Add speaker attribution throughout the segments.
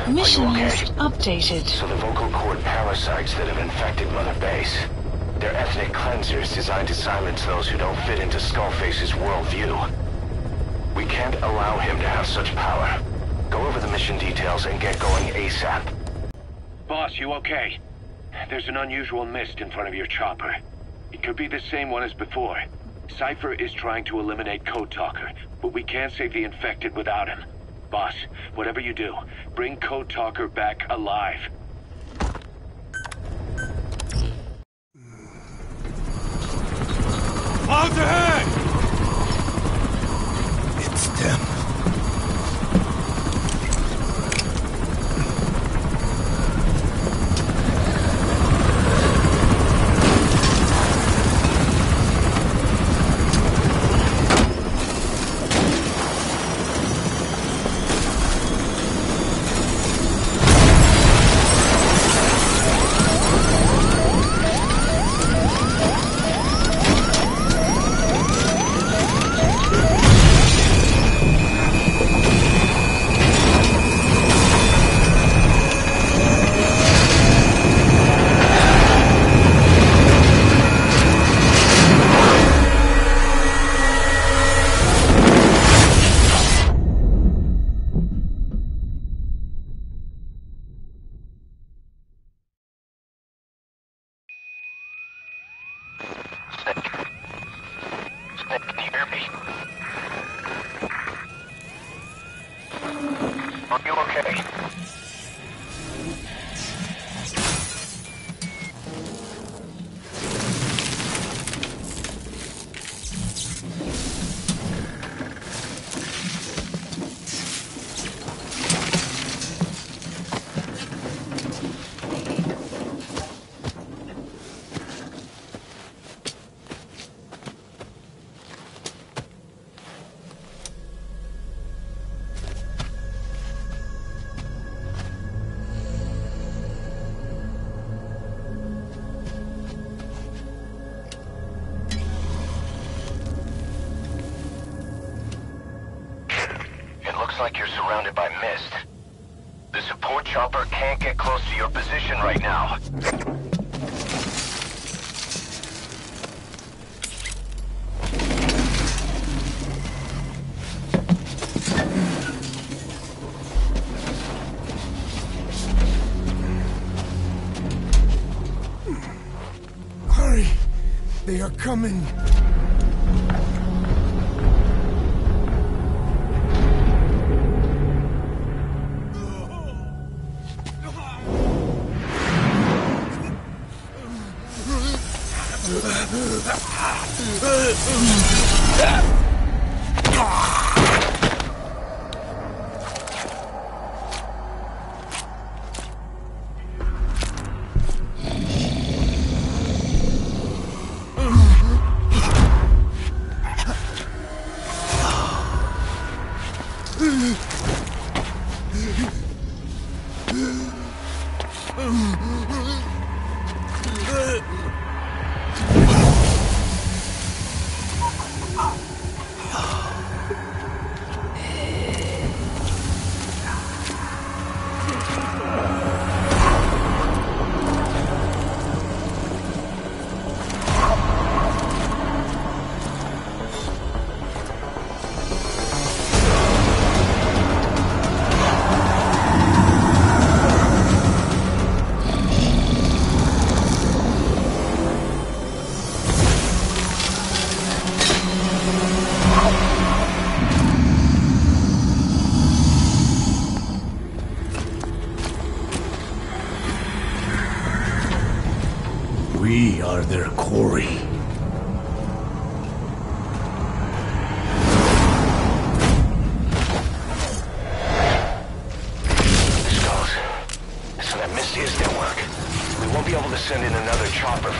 Speaker 1: Mission list updated.
Speaker 2: So the vocal cord parasites that have infected Mother Base. They're ethnic cleansers designed to silence those who don't fit into Skullface's worldview. We can't allow him to have such power. Go over the mission details and get going ASAP.
Speaker 3: Boss, you okay? There's an unusual mist in front of your chopper. It could be the same one as before. Cypher is trying to eliminate Code Talker, but we can't save the infected without him. Boss, whatever you do, bring Code Talker back alive.
Speaker 4: Out ahead!
Speaker 5: It's them.
Speaker 2: Are you okay? Like you're surrounded by mist. The support chopper can't get close to your position right now.
Speaker 5: Hurry! They are coming! We are their quarry.
Speaker 2: Skulls. So that Misty is their work. We won't be able to send in another chopper.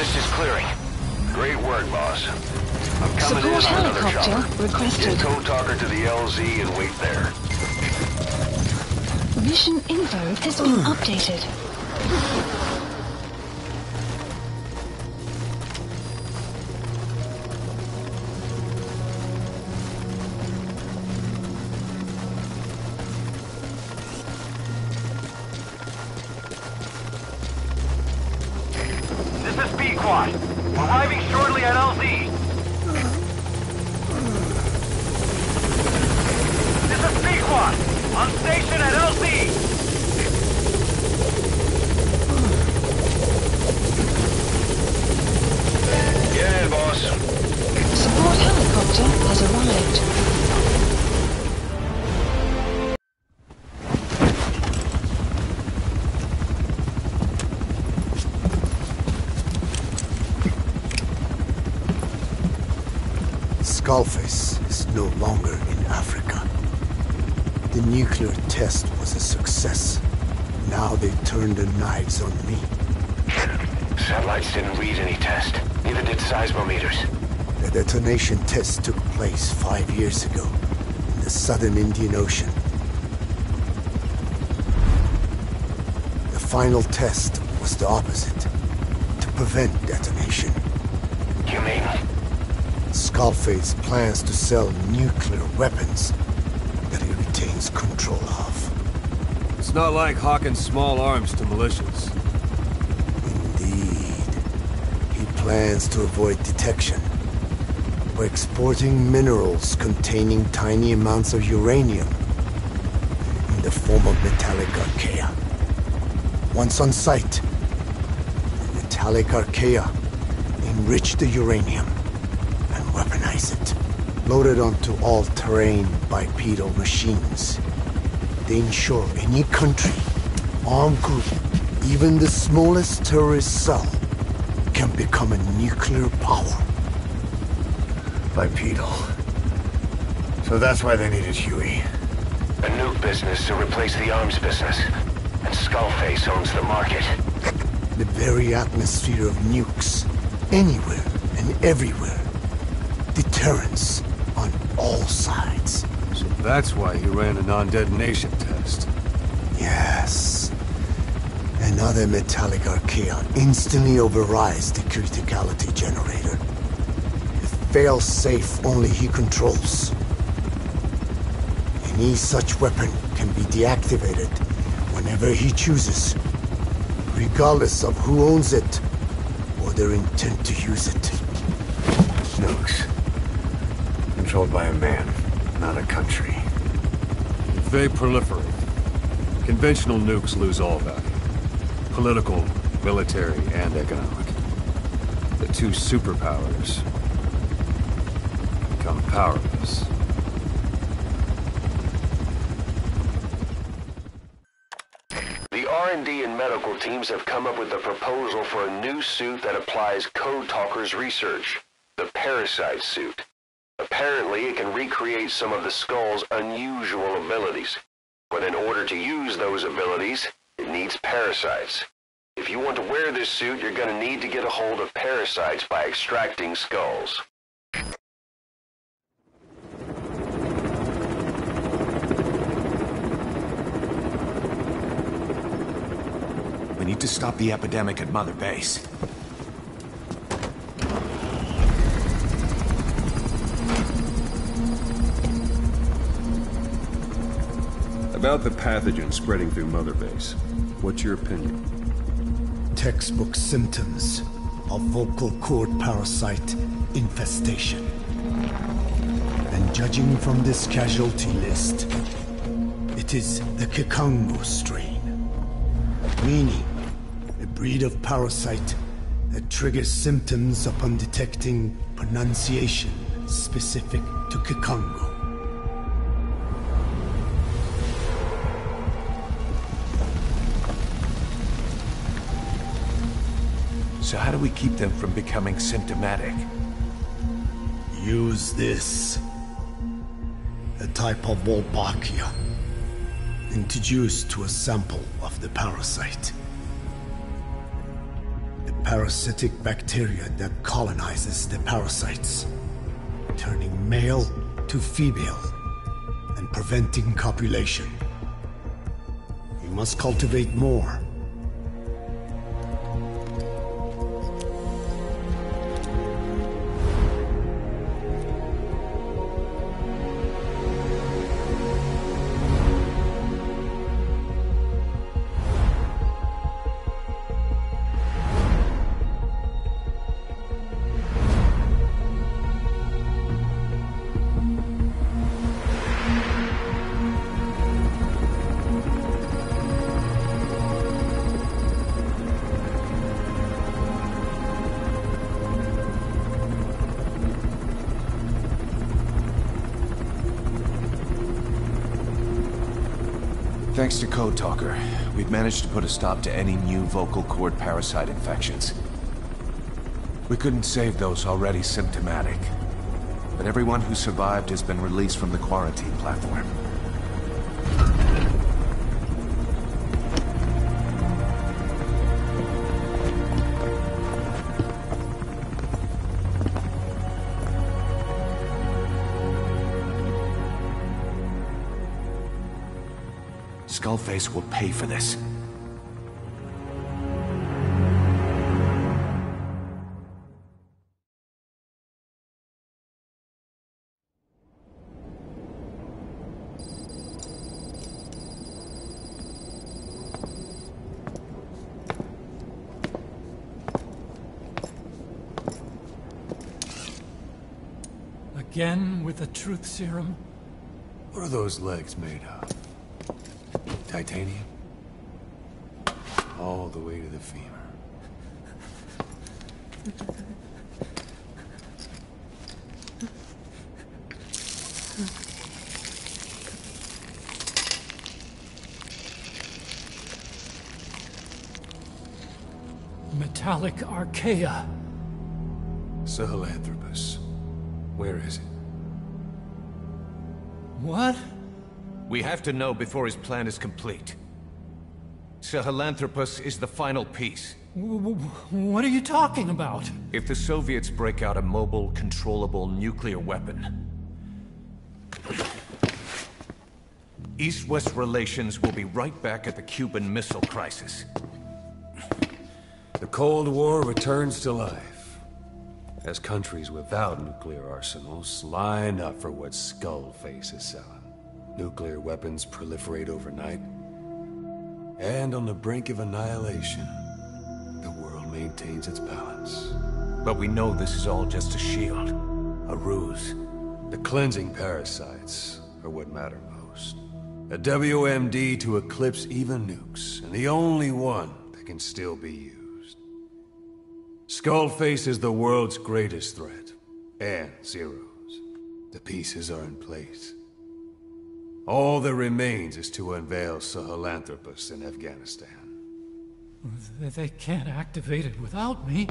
Speaker 2: mist is clearing. Great work, boss. I'm coming
Speaker 1: Support
Speaker 2: in on another
Speaker 1: helicopter
Speaker 2: chopper.
Speaker 1: requested.
Speaker 2: Get Code Talker to the LZ and wait there.
Speaker 1: Mission info has been updated.
Speaker 2: This is B-Quad. We're arriving shortly at LZ. This is B-Quad. On station at LZ. Yeah, boss.
Speaker 1: Support helicopter has arrived.
Speaker 5: Skullface is no longer in Africa. The nuclear test was a success. Now they turned their knives on me.
Speaker 2: Satellites didn't read any test. Neither did seismometers.
Speaker 5: The detonation test took place 5 years ago in the southern Indian Ocean. The final test was the opposite, to prevent detonation.
Speaker 2: You mean?
Speaker 5: Skullface plans to sell nuclear weapons that he retains control of.
Speaker 4: It's not like hawking small arms to militias.
Speaker 5: Indeed. He plans to avoid detection by exporting minerals containing tiny amounts of uranium in the form of metallic archaea. Once on site, the metallic archaea enrich the uranium and weaponize it. Loaded onto all-terrain bipedal machines, they ensure any country, armed group, even the smallest terrorist cell, can become a nuclear power.
Speaker 6: Bipedal. So that's why they needed Huey.
Speaker 2: A nuke business to replace the arms business. And Skullface owns the market.
Speaker 5: The very atmosphere of nukes, anywhere and everywhere. Deterrence on all sides.
Speaker 4: So that's why he ran a non-detonation test.
Speaker 5: Yes. Another metallic archaea instantly overrides the criticality generator. A fail-safe only he controls. Any such weapon can be deactivated whenever he chooses, regardless of who owns it or their intent to use it.
Speaker 6: Nukes. Controlled by a man, not a country.
Speaker 4: If they proliferate, conventional nukes lose all value. Political, military, and economic. The two superpowers become powerless.
Speaker 2: The R&D and medical teams have come up with a proposal for a new suit that applies Code Talker's research. The Parasite suit. Apparently, it can recreate some of the Skull's unusual abilities. But in order to use those abilities, it needs parasites. If you want to wear this suit, you're going to need to get a hold of parasites by extracting skulls.
Speaker 7: We need to stop the epidemic at Mother Base.
Speaker 8: About the pathogen spreading through Mother Base, what's your opinion?
Speaker 5: Textbook symptoms of vocal cord parasite infestation. And judging from this casualty list, it is the Kikongo strain. Meaning, a breed of parasite that triggers symptoms upon detecting pronunciation specific to Kikongo.
Speaker 7: So how do we keep them from becoming symptomatic?
Speaker 5: Use this. A type of Wolbachia. Introduced to a sample of the parasite. A parasitic bacteria that colonizes the parasites, turning male to female and preventing copulation. We must cultivate more.
Speaker 7: Thanks to Code Talker, we've managed to put a stop to any new vocal cord parasite infections. We couldn't save those already symptomatic, but everyone who survived has been released from the quarantine platform. Skullface will pay for this.
Speaker 9: Again with the truth serum?
Speaker 4: What are those legs made of? Titanium? All the way to the femur.
Speaker 9: Metallic archaea.
Speaker 4: Sahelanthropus. Where is it?
Speaker 9: What?
Speaker 10: We have to know before his plan is complete. Sahelanthropus is the final piece.
Speaker 9: What are you talking about?
Speaker 10: If the Soviets break out a mobile, controllable nuclear weapon, East-West relations will be right back at the Cuban Missile Crisis.
Speaker 4: The Cold War returns to life, as countries without nuclear arsenals line up for what Skullface is selling. Nuclear weapons proliferate overnight, and on the brink of annihilation, the world maintains its balance.
Speaker 10: But we know this is all just a shield, a ruse.
Speaker 4: The cleansing parasites are what matter most. A WMD to eclipse even nukes, and the only one that can still be used. Skullface is the world's greatest threat, and Zero's. The pieces are in place. All that remains is to unveil Sahelanthropus in Afghanistan.
Speaker 9: They can't activate it without me.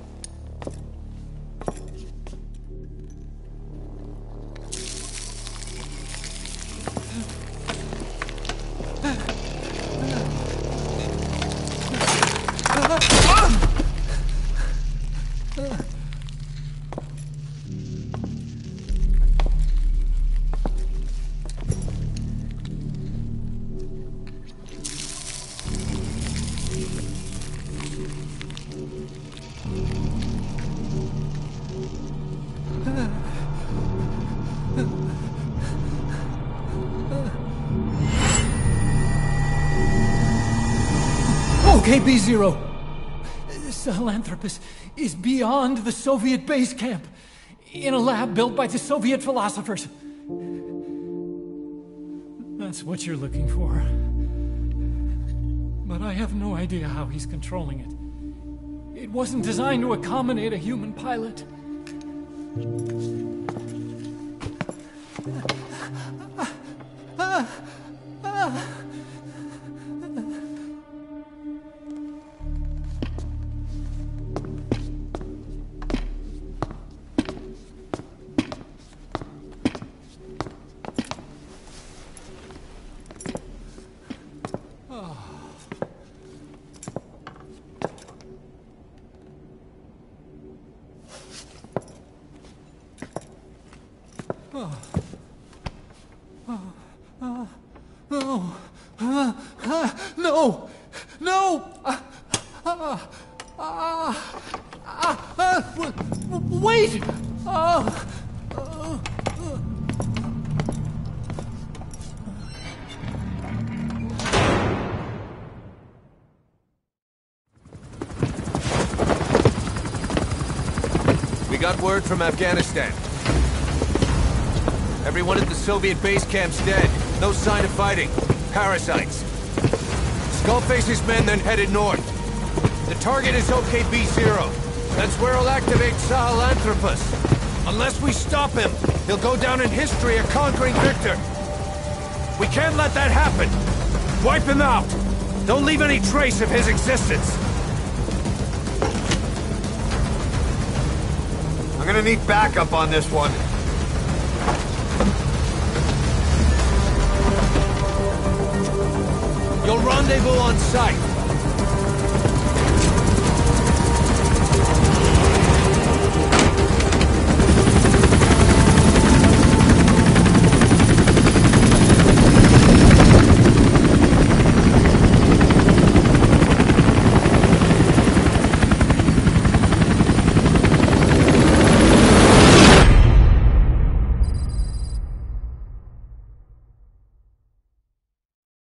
Speaker 9: Okay, B-Zero. Sahelanthropus is beyond the Soviet base camp, in a lab built by the Soviet philosophers. That's what you're looking for. But I have no idea how he's controlling it. It wasn't designed to accommodate a human pilot. No! No! Wait!
Speaker 10: We got word from Afghanistan. Everyone at the Soviet base camp's dead. No sign of fighting. Parasites. Skullface's men then headed north. The target is OKB-0. That's where he'll activate Sahelanthropus. Unless we stop him, he'll go down in history a conquering victor. We can't let that happen. Wipe him out. Don't leave any trace of his existence.
Speaker 6: I'm gonna need backup on this one.
Speaker 10: You'll rendezvous on site.